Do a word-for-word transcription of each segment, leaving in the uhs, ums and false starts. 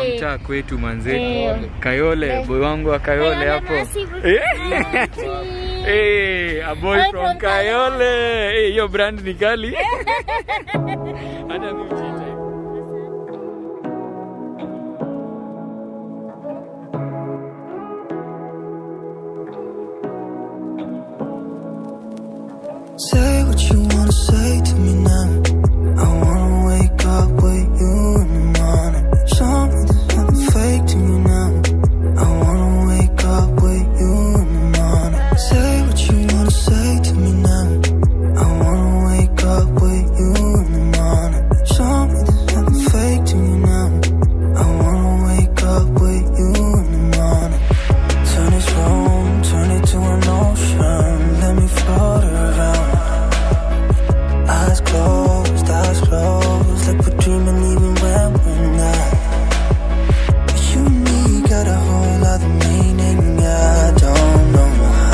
mtaa kwetu manze. Kayole, boy wangu wa Kayole hapo. Eh, a boy from Kayole. Eh, hiyo brand ni kali. Hata mimi chita. Say what you wanna say to me now. I wanna wake up with you in the morning. Show me there's nothing fake to me now. I wanna wake up with you in the morning. Say what you wanna say to me now. I wanna wake up with you in the morning. Show me there's nothing fake to me now. I wanna wake up with you in the morning. Turn this room, turn it to an ocean. Let me float around. Eyes closed, eyes closed, like we're dreaming even when we're not. You and me got a whole other meaning, I don't know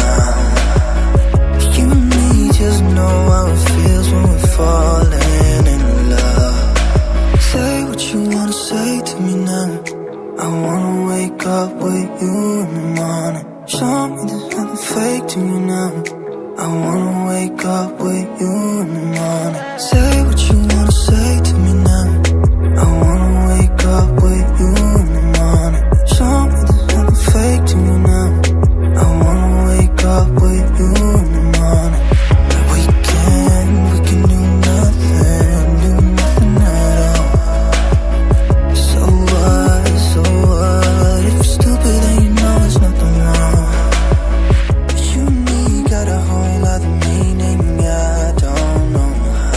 how. You and me just know how it feels when we're falling in love. Say what you wanna say to me now. I wanna wake up with you in the morning. Show me there's nothing fake to me now. I wanna wake up with you in the morning. Say what you wanna say to me now. I wanna wake up with you in the morning. Show me there's nothing fake to me now. I wanna wake up with you in the morning. We can, we can do nothing, do nothing at all. So what, so what? If you're stupid then you know there's nothing wrong. You and me got a whole other meaning, I don't know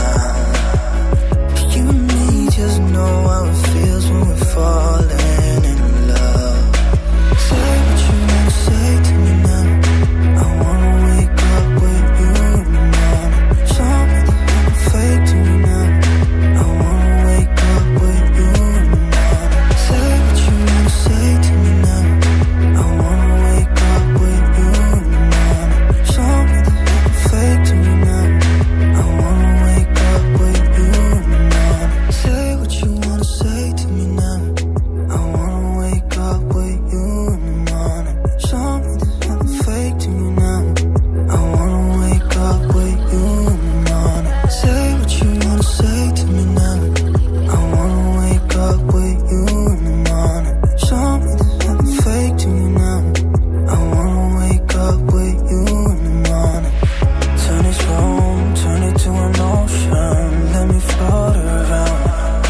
how. You and me just know how it feels when we're falling in love. Say what you wanna say to me now. I wanna wake up with you in the morning. Show me there's nothing fake to me now. I wanna wake up with you in the morning. Say what you wanna say to me now. I wanna wake up with you in the morning. Show me there's nothing fake to me now. I wanna wake up with you in the morning. Say what you wanna say to me now. I wanna wake up with you in the morning. Show me there's nothing fake to me now. I wanna wake up with you in the morning. Say what you wanna say to me now. I wanna wake up with you in the morning. Show me there's nothing fake to me now. I wanna wake up with you in the morning. Turn this room, turn it to an ocean. Let me float around.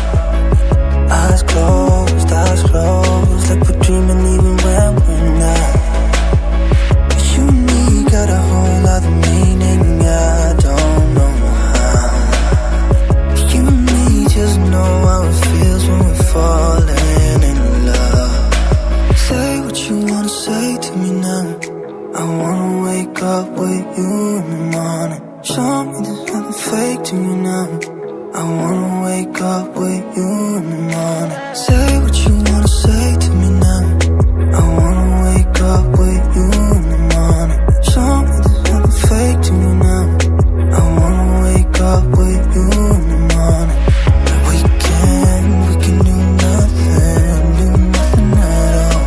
Eyes closed, eyes closed, like we're dreaming even when we're not. You and me got a whole other meaning, I don't know how. You and me just know how it feels when we're falling in love. Say what you wanna say to me now. I wanna wake up with you in the morning. Show me there's nothing fake to me now. I wanna wake up with you in the morning. Say what you wanna say to me now. I wanna wake up with you in the morning. Show me there's nothing fake to me now. I wanna wake up with you in the morning. We can, we can do nothing, do nothing at all.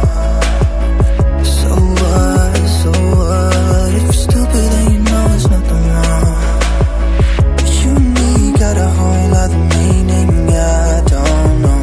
So what, so what? If you're stupid then you know there's nothing wrong. You and me got a whole other meaning, I don't know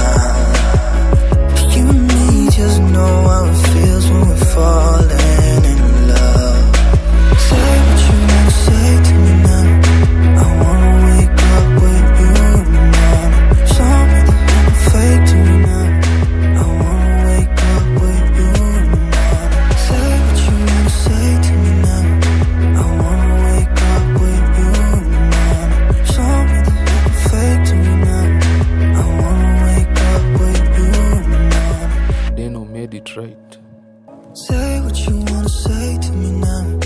how. You and me just know how it feels when we're falling in love. Say what you wanna say to me now. I wanna wake up with you in the morning. Show me there's nothing fake to me now. I wanna wake up with you in the morning. Say what you wanna say to me now. I wanna wake up with you in the morning. Show me there's nothing fake to me now. I wanna wake up with you in the morning. Deno made it right. Say what you wanna say to me now.